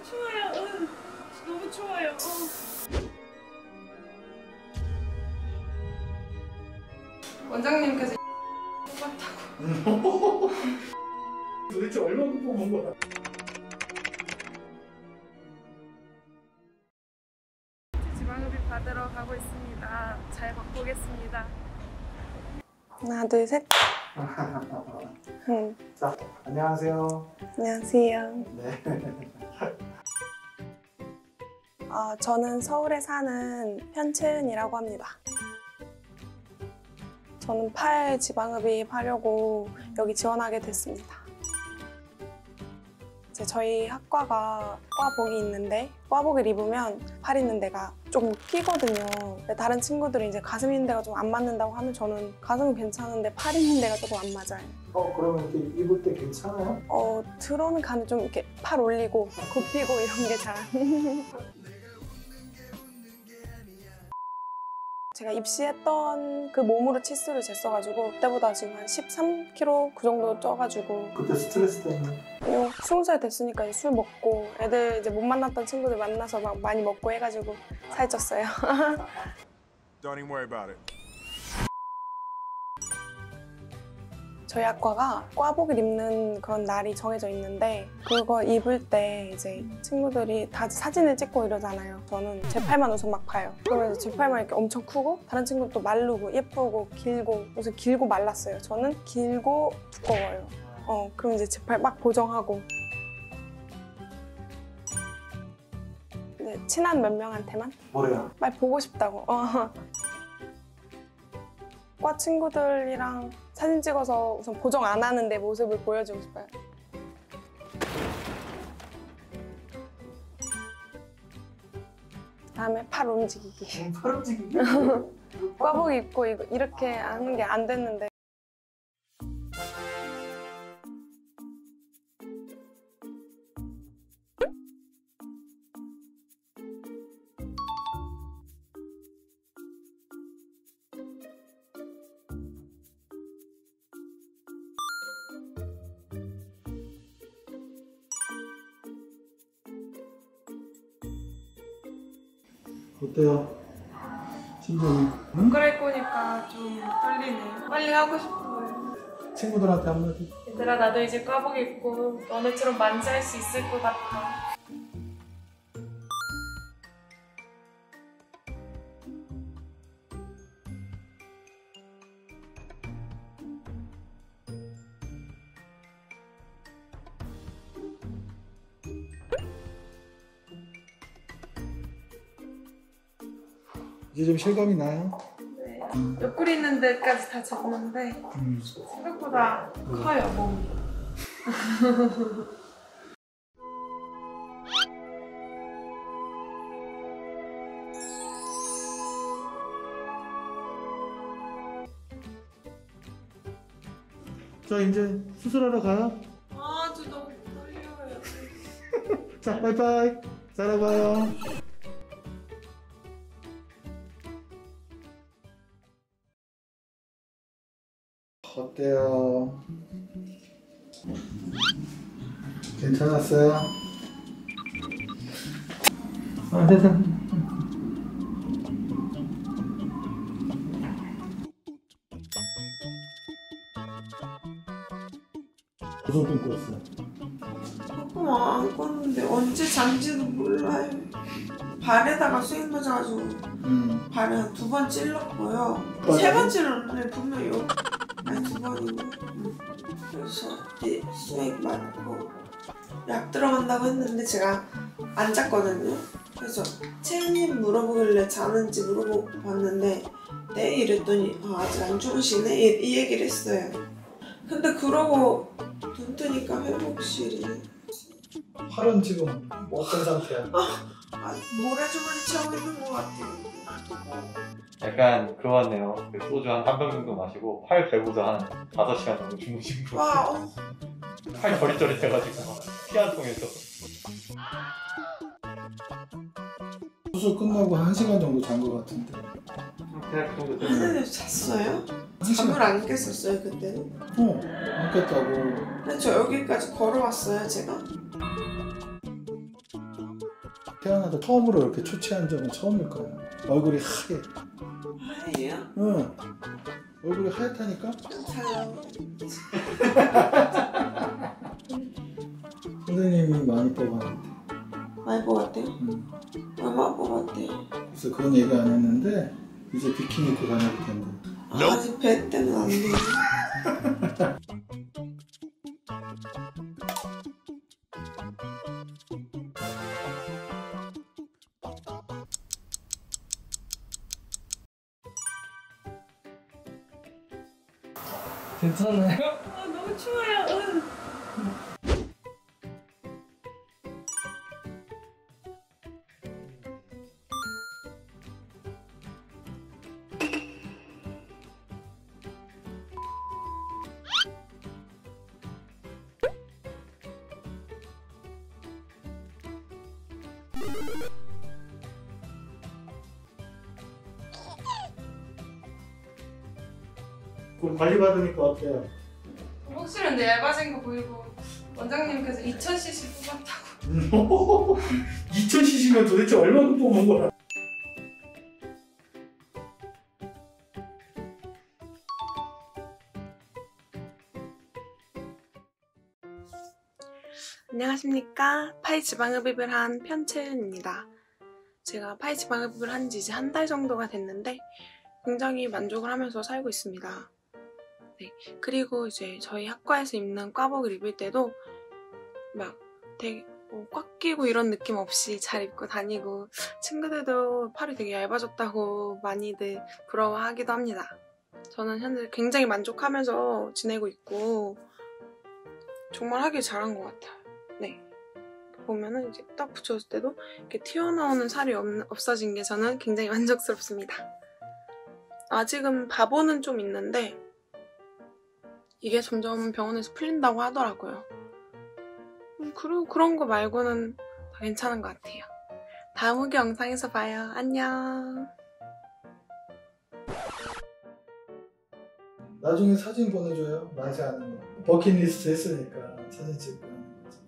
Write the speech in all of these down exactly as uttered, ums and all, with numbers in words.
추워요. 응. 너무 추워요. 어. 원장님께서 뽑았다고. 도대체 얼마나 뽑은 거야? 지방흡입 받으러 가고 있습니다. 잘 바꾸겠습니다. 하나, 둘, 셋. 응. 자, 안녕하세요. 안녕하세요. 네. 어, 저는 서울에 사는 편채은이라고 합니다. 저는 팔 지방흡입 하려고 여기 지원하게 됐습니다. 이제 저희 학과가 과복이 있는데 과복을 입으면 팔 있는 데가 좀 끼거든요. 다른 친구들이 이제 가슴 있는 데가 좀 안 맞는다고 하면 저는 가슴은 괜찮은데 팔 있는 데가 조금 안 맞아요. 어, 그러면 이렇게 입을 때 괜찮아요? 어, 들어오는 간에 좀 이렇게 팔 올리고 굽히고 이런 게 잘. 제가 입시했던 그 몸으로 치수를 쟀어가지고 그때보다 지금 한 십삼 킬로그램 그 정도 쪄가지고. 그때 스트레스 때문에? 아니요, 스무 살 됐으니까 이제 술 먹고 애들 이제 못 만났던 친구들 만나서 막 많이 먹고 해가지고 살쪘어요. Don't even worry about it. 저희 학과가 과복을 입는 그런 날이 정해져 있는데 그거 입을 때 이제 친구들이 다 사진을 찍고 이러잖아요. 저는 제 팔만 우선 막 봐요. 그러면 제 팔만 이렇게 엄청 크고 다른 친구는 또 마르고 예쁘고 길고 우선 길고 말랐어요. 저는 길고 두꺼워요. 어, 그럼 이제 제 팔 막 보정하고 이제 친한 몇 명한테만 뭐래요? 말 보고 싶다고. 어. 과 친구들이랑 사진 찍어서 우선 보정 안 하는 내 모습을 보여주고 싶어요. 다음에 팔 움직이기. 음, 팔 움직이기? 과복 입고 이거 이렇게 하는 게 안 됐는데. 어때요? 심정이? 옷 갈아입고 오니까 좀 떨리네요. 빨리 하고 싶어요. 친구들한테 한마디? 얘들아, 나도 이제 과복 입고 너네처럼 만지할 수 있을 것 같아. 이제 좀 실감이 나요? 네. 옆구리 있는 데까지 다 잡는데 음. 생각보다 음. 커요, 몸이. 자, 이제 수술하러 가요? 아, 저 너무 떨려요. 자, 바이바이. 잘 봐요. 어때요? 괜찮았어요? 아, 됐어. 무슨 꿈 꿨어요? 조금 안 꿨는데 언제 잔지도 몰라요. 발에다가 수액 맞아가지고 음. 발에 한 두 번 찔렀고요. 맞아요? 세 번째는 분명히 요 아니 두 번이고 음. 그래서 이 수액 맞고 약 들어간다고 했는데 제가 안 잤거든요. 그래서 채은님 물어보길래 자는지 물어보고 봤는데 네 이랬더니 아, 아직 안 주무시네 이, 이 얘기를 했어요. 근데 그러고 눈 뜨니까 회복실이네. 팔은 지금 어떤 상태야? 아, 모래주머니 채우고 있는 것 같아요. 약간 그거네요. 그 소주 한 한 병 정도 마시고 팔 배고서 한 다섯 시간 정도 주무신 거. 와, 어. 팔 저릿저릿해가지고 피 한 통에서. 수술 끝나고 한 시간 정도 잔 것 같은데. 그냥 그 정도 되면. 선생님 잤어요? 잠을 안 깼었어요 그때는? 어, 안 깼다고. 근데 저 여기까지 걸어왔어요 제가? 태어나서 처음으로 이렇게 초췌한 적은 처음일 거야. 얼굴이 하얘. 하얘요? 응. 얼굴이 하얗다니까? 잘 나와. 선생님이 많이 뽑았는데. 많이 뽑았대요? 응. 얼마 뽑았대요? 그래서 그건 얘기 안 했는데 이제 비키니 입고 다녀도 된다. 아직 배 때문에 안 돼. 괜찮아요? 아, 너무 추워요. 으. 그럼 관리 받으니까 어때요? 확실히 근데 얇아진 거 보이고 원장님께서 이천 씨씨 뽑았다고. 이천 씨씨면 도대체 얼마큼 뽑은 거야? 안녕하십니까. 파이 지방흡입을 한 편채은입니다. 제가 파이 지방흡입을 한 지 이제 한 달 정도가 됐는데 굉장히 만족을 하면서 살고 있습니다. 네. 그리고 이제 저희 학과에서 입는 꽈복을 입을 때도 막 되게 어, 꽉 끼고 이런 느낌 없이 잘 입고 다니고 친구들도 팔이 되게 얇아졌다고 많이들 부러워하기도 합니다. 저는 현재 굉장히 만족하면서 지내고 있고 정말 하길 잘한 것 같아요. 네. 보면은 이제 딱 붙였을 때도 이렇게 튀어나오는 살이 없, 없어진 게 저는 굉장히 만족스럽습니다. 아직은 바보는 좀 있는데 이게 점점 병원에서 풀린다고 하더라고요. 음, 그리고 그런 거 말고는 다 괜찮은 것 같아요. 다음 후기 영상에서 봐요. 안녕. 나중에 사진 보내줘요. 만세 하는 거. 버킷리스트 했으니까 사진 찍고 하는 거지.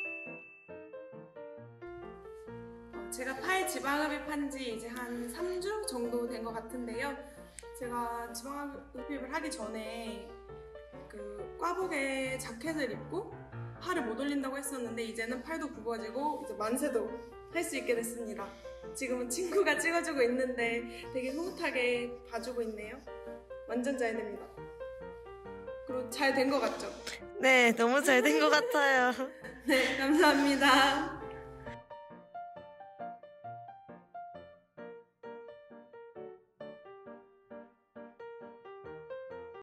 제가 파이 지방흡입한 지 이제 한 삼 주 정도 된 것 같은데요. 제가 지방흡입을 하기 전에 그 꽈복에 자켓을 입고 팔을 못 올린다고 했었는데 이제는 팔도 굽어지고 이제 만세도 할 수 있게 됐습니다. 지금은 친구가 찍어주고 있는데 되게 흐뭇하게 봐주고 있네요. 완전 잘 됩니다. 그리고 잘 된 것 같죠? 네, 너무 잘 된 것 같아요. 네, 감사합니다.